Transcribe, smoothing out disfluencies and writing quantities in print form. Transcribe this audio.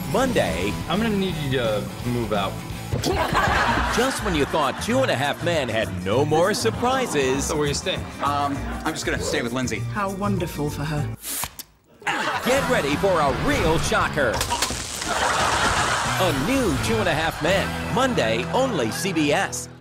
Monday, I'm gonna need you to move out. just when you thought Two and a Half Men had no more surprises, So where you staying? I'm just gonna stay with Lindsay. How wonderful for her. get ready for a real shocker. A new Two and a Half Men, Monday, only CBS.